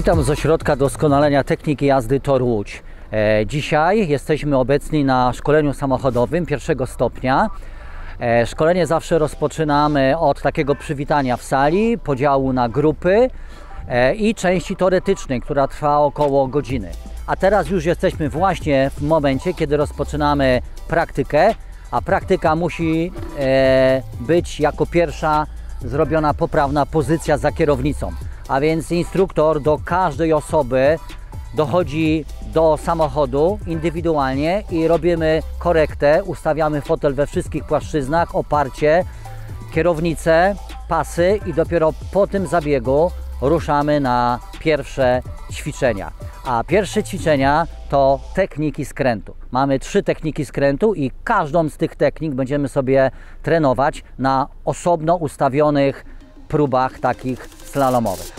Witam z Ośrodka Doskonalenia Techniki Jazdy Tor Łódź. Dzisiaj jesteśmy obecni na szkoleniu samochodowym pierwszego stopnia. Szkolenie zawsze rozpoczynamy od takiego przywitania w sali, podziału na grupy i części teoretycznej, która trwa około godziny. A teraz już jesteśmy właśnie w momencie, kiedy rozpoczynamy praktykę, a praktyka musi być jako pierwsza zrobiona poprawna pozycja za kierownicą. A więc instruktor do każdej osoby dochodzi do samochodu indywidualnie i robimy korektę, ustawiamy fotel we wszystkich płaszczyznach, oparcie, kierownicę, pasy i dopiero po tym zabiegu ruszamy na pierwsze ćwiczenia. A pierwsze ćwiczenia to techniki skrętu. Mamy 3 techniki skrętu i każdą z tych technik będziemy sobie trenować na osobno ustawionych próbach takich slalomowych.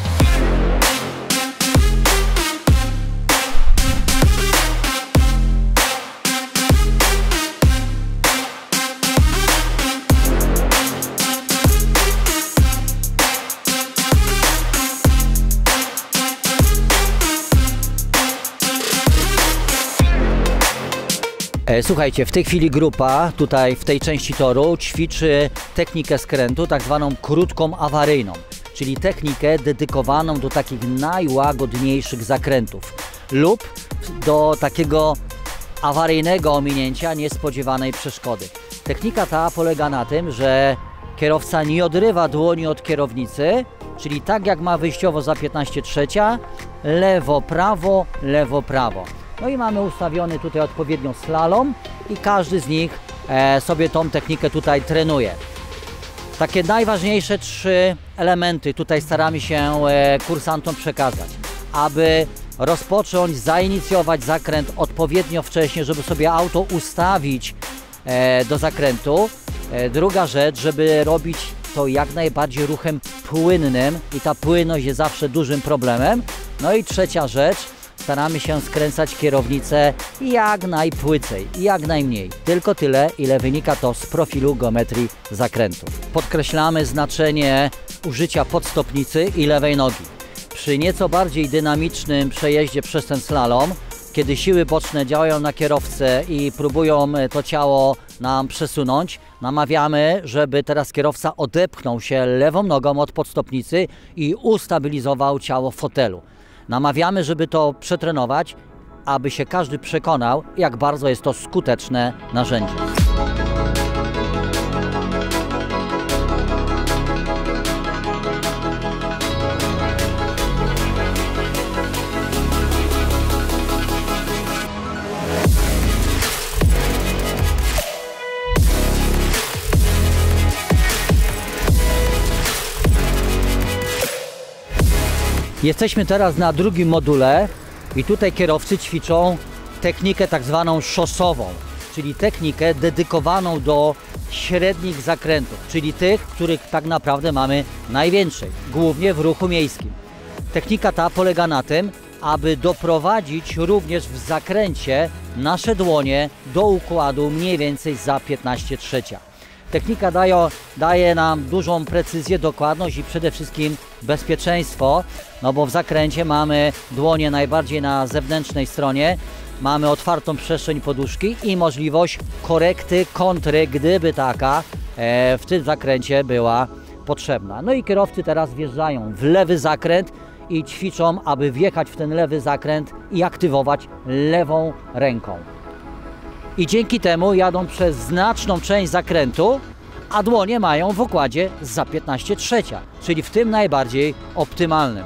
Słuchajcie, w tej chwili grupa tutaj w tej części toru ćwiczy technikę skrętu, tak zwaną krótką awaryjną, czyli technikę dedykowaną do takich najłagodniejszych zakrętów lub do takiego awaryjnego ominięcia niespodziewanej przeszkody. Technika ta polega na tym, że kierowca nie odrywa dłoni od kierownicy, czyli tak jak ma wyjściowo za 15/3, lewo, prawo, lewo, prawo. No i mamy ustawiony tutaj odpowiednio slalom i każdy z nich sobie tą technikę tutaj trenuje. Takie najważniejsze 3 elementy tutaj staramy się kursantom przekazać, aby rozpocząć, zainicjować zakręt odpowiednio wcześnie, żeby sobie auto ustawić do zakrętu. Druga rzecz, żeby robić to jak najbardziej ruchem płynnym i ta płynność jest zawsze dużym problemem. No i trzecia rzecz, staramy się skręcać kierownicę jak najpłycej, jak najmniej. Tylko tyle, ile wynika to z profilu geometrii zakrętów. Podkreślamy znaczenie użycia podstopnicy i lewej nogi. Przy nieco bardziej dynamicznym przejeździe przez ten slalom, kiedy siły boczne działają na kierowcę i próbują to ciało nam przesunąć, namawiamy, żeby teraz kierowca odepchnął się lewą nogą od podstopnicy i ustabilizował ciało w fotelu. Namawiamy, żeby to przetrenować, aby się każdy przekonał, jak bardzo jest to skuteczne narzędzie. Jesteśmy teraz na drugim module i tutaj kierowcy ćwiczą technikę tak zwaną szosową, czyli technikę dedykowaną do średnich zakrętów, czyli tych, których tak naprawdę mamy najwięcej, głównie w ruchu miejskim. Technika ta polega na tym, aby doprowadzić również w zakręcie nasze dłonie do układu mniej więcej za 15/3. Technika daje nam dużą precyzję, dokładność i przede wszystkim bezpieczeństwo, no bo w zakręcie mamy dłonie najbardziej na zewnętrznej stronie, mamy otwartą przestrzeń poduszki i możliwość korekty, kontry, gdyby taka w tym zakręcie była potrzebna. No i kierowcy teraz wjeżdżają w lewy zakręt i ćwiczą, aby wjechać w ten lewy zakręt i aktywować lewą ręką. I dzięki temu jadą przez znaczną część zakrętu, a dłonie mają w układzie za 15/3, czyli w tym najbardziej optymalnym.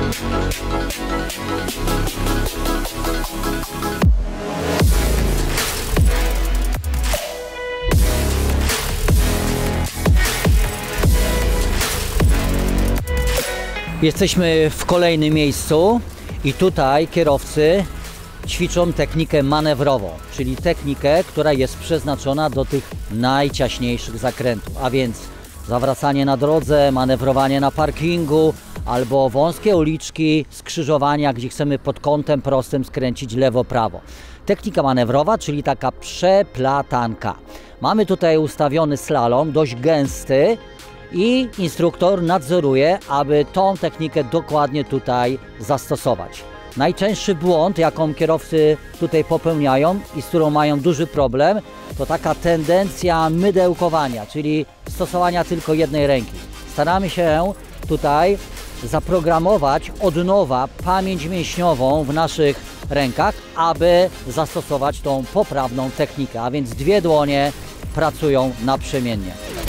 Jesteśmy w kolejnym miejscu i tutaj kierowcy ćwiczą technikę manewrową, czyli technikę, która jest przeznaczona do tych najciaśniejszych zakrętów, a więc zawracanie na drodze, manewrowanie na parkingu albo wąskie uliczki, skrzyżowania, gdzie chcemy pod kątem prostym skręcić lewo-prawo. Technika manewrowa, czyli taka przeplatanka. Mamy tutaj ustawiony slalom, dość gęsty i instruktor nadzoruje, aby tą technikę dokładnie tutaj zastosować. Najczęstszy błąd, jaką kierowcy tutaj popełniają i z którą mają duży problem, to taka tendencja mydełkowania, czyli stosowania tylko jednej ręki. Staramy się tutaj zaprogramować od nowa pamięć mięśniową w naszych rękach, aby zastosować tą poprawną technikę, a więc dwie dłonie pracują naprzemiennie.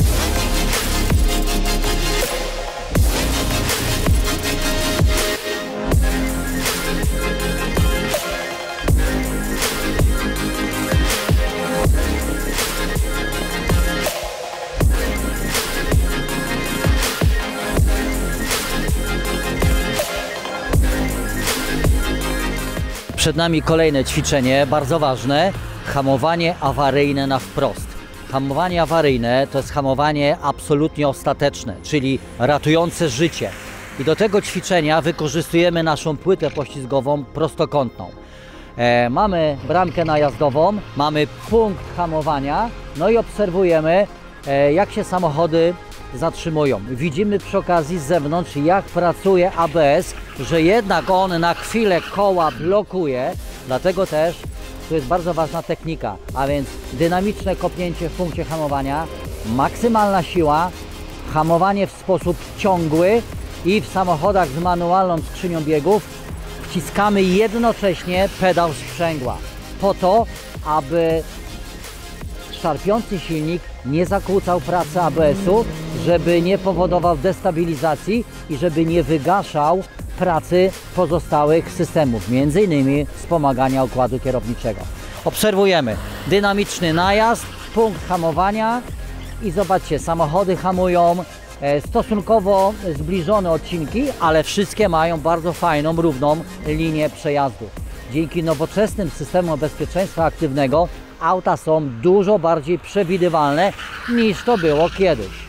Przed nami kolejne ćwiczenie, bardzo ważne, hamowanie awaryjne na wprost. Hamowanie awaryjne to jest hamowanie absolutnie ostateczne, czyli ratujące życie. I do tego ćwiczenia wykorzystujemy naszą płytę poślizgową prostokątną. Mamy bramkę najazdową, mamy punkt hamowania, no i obserwujemy, jak się samochody zatrzymują. Widzimy przy okazji z zewnątrz, jak pracuje ABS, że jednak on na chwilę koła blokuje, dlatego też to jest bardzo ważna technika, a więc dynamiczne kopnięcie w punkcie hamowania, maksymalna siła, hamowanie w sposób ciągły i w samochodach z manualną skrzynią biegów wciskamy jednocześnie pedał sprzęgła po to, aby szarpiący silnik nie zakłócał pracy ABS-u, żeby nie powodował destabilizacji i żeby nie wygaszał pracy pozostałych systemów, m.in. wspomagania układu kierowniczego. Obserwujemy dynamiczny najazd, punkt hamowania i zobaczcie, samochody hamują stosunkowo zbliżone odcinki, ale wszystkie mają bardzo fajną, równą linię przejazdu. Dzięki nowoczesnym systemom bezpieczeństwa aktywnego auta są dużo bardziej przewidywalne niż to było kiedyś.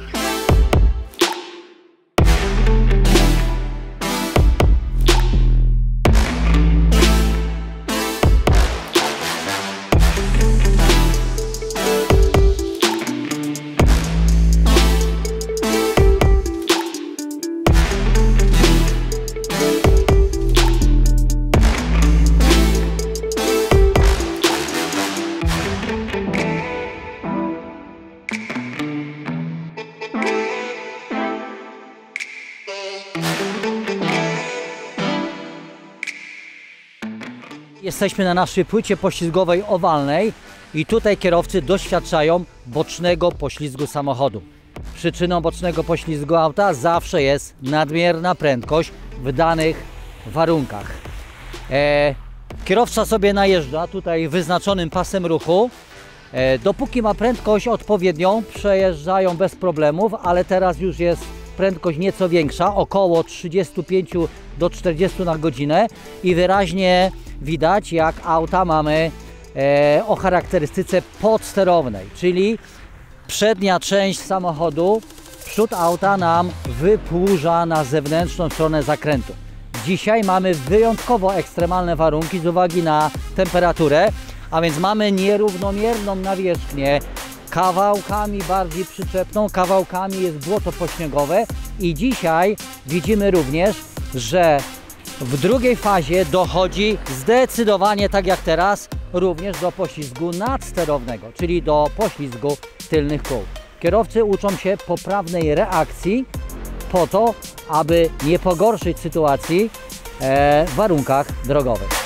Jesteśmy na naszej płycie poślizgowej owalnej i tutaj kierowcy doświadczają bocznego poślizgu samochodu. Przyczyną bocznego poślizgu auta zawsze jest nadmierna prędkość w danych warunkach. Kierowca sobie najeżdża tutaj wyznaczonym pasem ruchu. Dopóki ma prędkość odpowiednią, przejeżdżają bez problemów, ale teraz już jest prędkość nieco większa, około 35 do 40 na godzinę i wyraźnie widać, jak auta mamy o charakterystyce podsterownej, czyli przednia część samochodu, przód auta nam wypłuża na zewnętrzną stronę zakrętu. Dzisiaj mamy wyjątkowo ekstremalne warunki z uwagi na temperaturę, a więc mamy nierównomierną nawierzchnię, kawałkami bardziej przyczepną, kawałkami jest błoto pośniegowe i dzisiaj widzimy również, że w drugiej fazie dochodzi zdecydowanie, tak jak teraz, również do poślizgu nadsterownego, czyli do poślizgu tylnych kół. Kierowcy uczą się poprawnej reakcji po to, aby nie pogorszyć sytuacji w warunkach drogowych.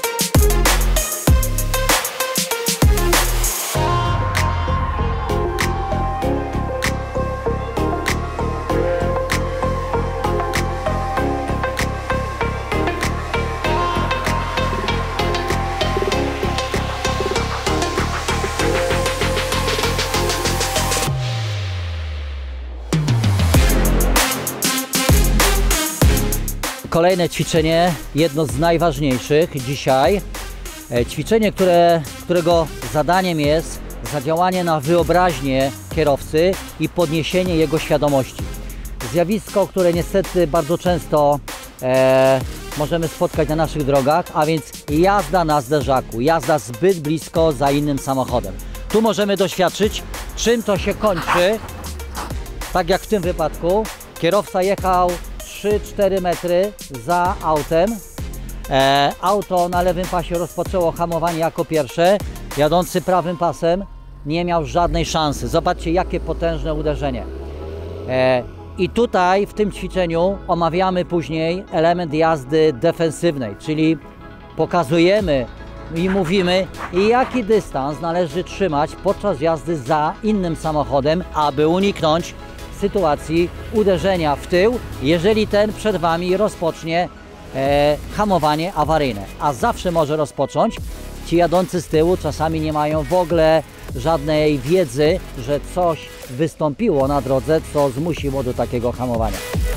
Kolejne ćwiczenie, jedno z najważniejszych dzisiaj. Ćwiczenie, którego zadaniem jest zadziałanie na wyobraźnię kierowcy i podniesienie jego świadomości. Zjawisko, które niestety bardzo często możemy spotkać na naszych drogach, a więc jazda na zderzaku, jazda zbyt blisko za innym samochodem. Tu możemy doświadczyć, czym to się kończy Tak jak w tym wypadku, kierowca jechał 3-4 metry za autem. Auto na lewym pasie rozpoczęło hamowanie jako pierwsze. Jadący prawym pasem nie miał żadnej szansy. Zobaczcie, jakie potężne uderzenie. I tutaj w tym ćwiczeniu omawiamy później element jazdy defensywnej, czyli pokazujemy i mówimy, jaki dystans należy trzymać podczas jazdy za innym samochodem, aby uniknąć sytuacji uderzenia w tył, jeżeli ten przed Wami rozpocznie hamowanie awaryjne. A zawsze może rozpocząć. Ci jadący z tyłu czasami nie mają w ogóle żadnej wiedzy, że coś wystąpiło na drodze, co zmusiło do takiego hamowania.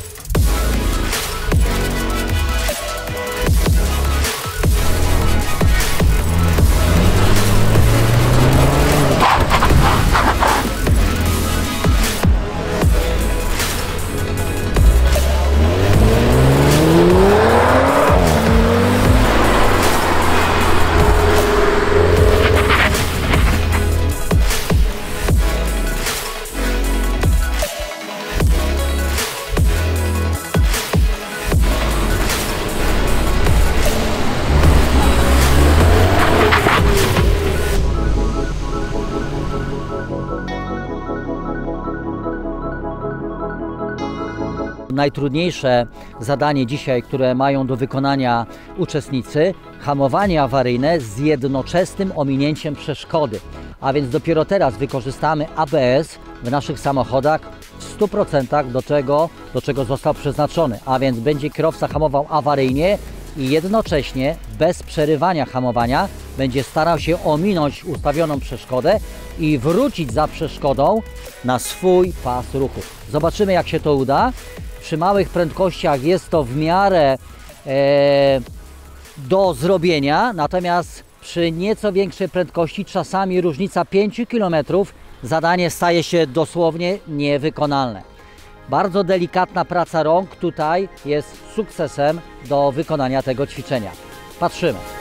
Najtrudniejsze zadanie dzisiaj, które mają do wykonania uczestnicy, hamowanie awaryjne z jednoczesnym ominięciem przeszkody. A więc dopiero teraz wykorzystamy ABS w naszych samochodach w 100% do czego został przeznaczony. A więc będzie kierowca hamował awaryjnie i jednocześnie bez przerywania hamowania będzie starał się ominąć ustawioną przeszkodę i wrócić za przeszkodą na swój pas ruchu. Zobaczymy, jak się to uda. Przy małych prędkościach jest to w miarę do zrobienia, natomiast przy nieco większej prędkości, czasami różnica 5 km, zadanie staje się dosłownie niewykonalne. Bardzo delikatna praca rąk tutaj jest sukcesem do wykonania tego ćwiczenia. Patrzymy.